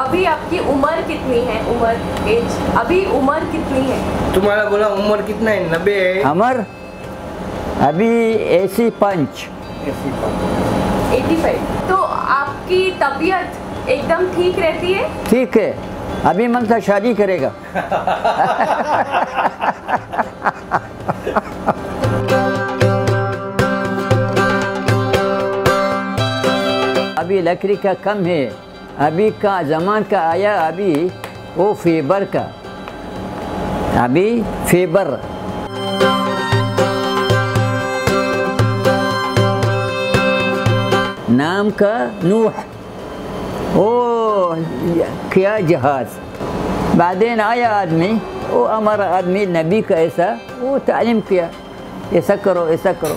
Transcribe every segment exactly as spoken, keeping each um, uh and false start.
अभी आपकी उम्र कितनी है? उम्र, एज, अभी उम्र कितनी है? तुम्हारा बोला उम्र कितना है? नब्बे है। हमार अभी एसी पंच एटी फाइव। तो आपकी तबीयत एकदम ठीक रहती है? ठीक है, अभी मन था शादी करेगा। अभी लकड़ी का कम है, अभी का जमान का आया, अभी वो फेबर का, अभी फेबर। नाम का नूह, ओ क्या जहाज। बादेन आया आदमी, वो हमारा आदमी नबी का ऐसा वो तालीम किया, ऐसा करो ऐसा करो।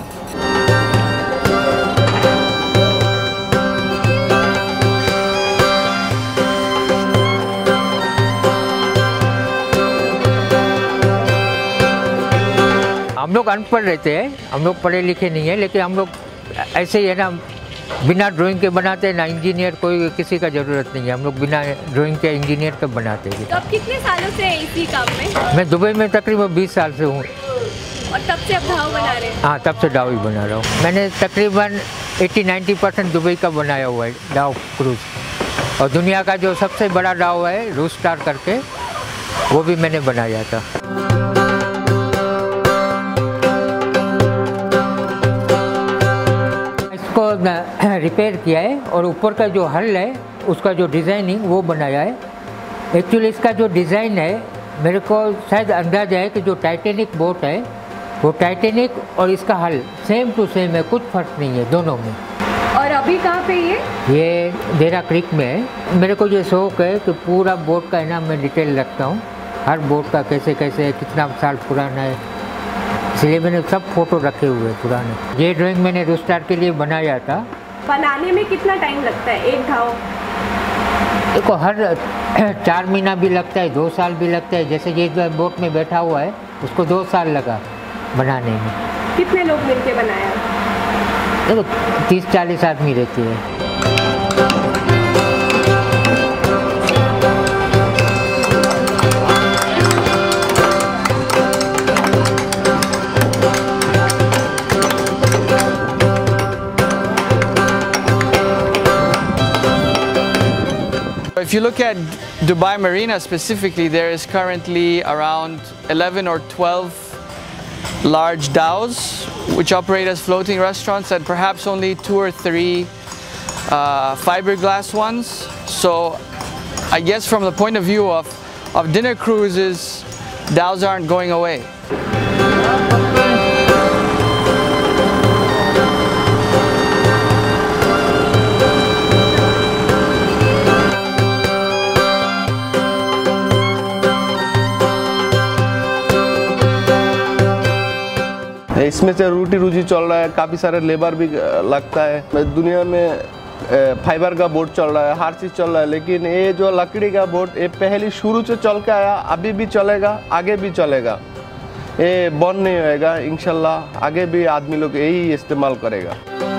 हम लोग अनपढ़ रहते हैं, हम लोग पढ़े लिखे नहीं है, लेकिन हम लोग ऐसे ही है ना, बिना ड्राइंग के बनाते हैं ना। इंजीनियर कोई किसी का ज़रूरत नहीं है, हम लोग बिना ड्राइंग के इंजीनियर कब बनाते हैं। तो आप कितने सालों से इसी काम में? मैं दुबई में तकरीबन बीस साल से हूँ। और तब से आप ढाव बना रहे हैं? हाँ, तब से ढाव ही बना रहा हूँ। मैंने तकरीबन अस्सी नब्बे परसेंट दुबई का बनाया हुआ है ढाव क्रूज। और दुनिया का जो सबसे बड़ा ढाव है रूस स्टार करके, वो भी मैंने बनाया था। इसको रिपेयर किया है और ऊपर का जो हल है उसका जो डिज़ाइनिंग वो बनाया है। एक्चुअली इसका जो डिज़ाइन है, मेरे को शायद अंदाज़ा है कि जो टाइटेनिक बोट है वो टाइटेनिक और इसका हल सेम टू सेम है, कुछ फ़र्क नहीं है दोनों में। और अभी कहाँ पे ये? ये देरा क्रीक में है। मेरे को ये शौक है कि पूरा बोट का है ना मैं डिटेल रखता हूँ, हर बोट का कैसे कैसे है, कितना साल पुराना है, इसलिए मैंने सब फोटो रखे हुए हैं पुराने। ये ड्राइंग मैंने रूस स्टार के लिए बनाया था। बनाने में कितना टाइम लगता है एक ढाव? देखो, हर चार महीना भी लगता है, दो साल भी लगता है। जैसे ये जो बोट में बैठा हुआ है उसको दो साल लगा बनाने में। कितने लोग मिलके बनाया? देखो, तीस चालीस आदमी रहते हैं। If you look at Dubai Marina specifically, there is currently around eleven or twelve large dhows which operate as floating restaurants, and perhaps only two or three uh, fiberglass ones. So I guess from the point of view of, of dinner cruises, dhows aren't going away. इसमें से रोटी रोजी चल रहा है, काफ़ी सारे labour भी लगता है। दुनिया में फाइबर का बोट चल रहा है, हर चीज़ चल रहा है, लेकिन ये जो लकड़ी का बोट ये पहले शुरू से चल के आया, अभी भी चलेगा, आगे भी चलेगा। ये बंद नहीं होएगा इंशाल्लाह, आगे भी आदमी लोग यही इस्तेमाल करेगा।